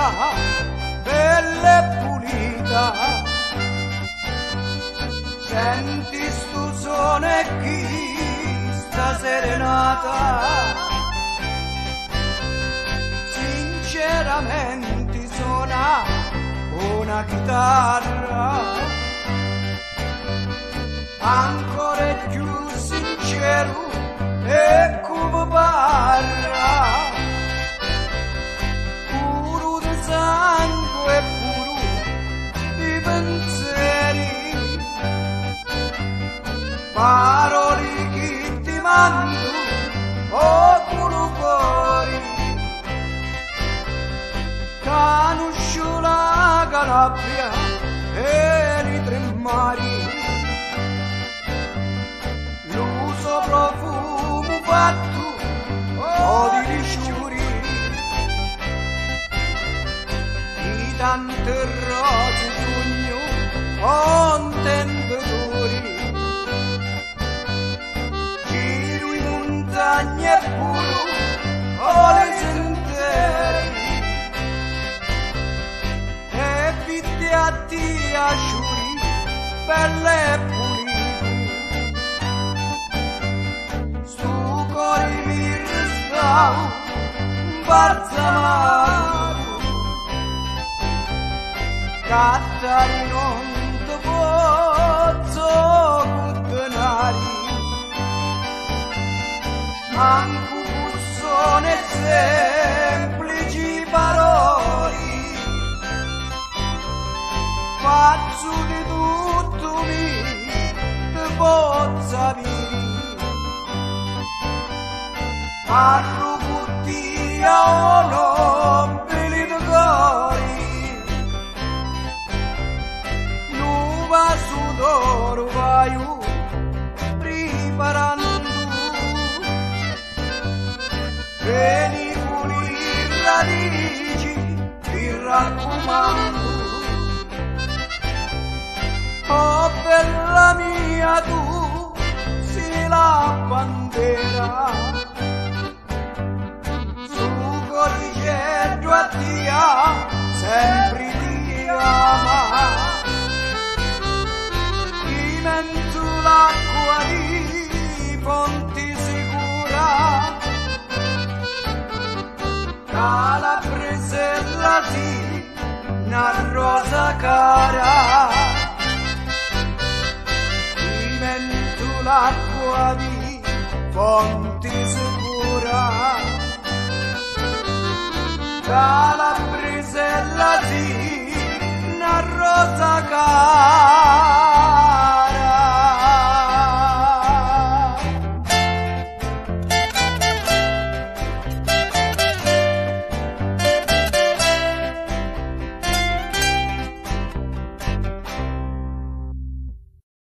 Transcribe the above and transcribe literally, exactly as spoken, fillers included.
terra bella e pulita. Senti stu suono e chi sta serenata, sinceramente suona una chitarra, ancora più sincero e come parla, puro di sangue e puro di pensieri, parole che ti mando o puro cuori, conosco la Calabria e i tre mari, l'uso profumo fatto o di risciuri, di tante rose sogno o intenditori, giro in montagne e puro o le sentieri, e vite a ti asciuri belle e pulite. Balsamato, cattari non te pozzo contenere, manco bussone semplici parole, faccio di tutto mi te pozza vivere. Parlo cuttia o nobili de cori, nuva sudoro vaiu preparando, vieni pulir radici ti raccomando, oh bella mia tu sei la bandera, a Dio sempre ti ama, divento l'acqua di fonti sicura, Calabrese sì, una rosa cara, divento l'acqua di fonti sicura, Calabrese sì, una rosa cara.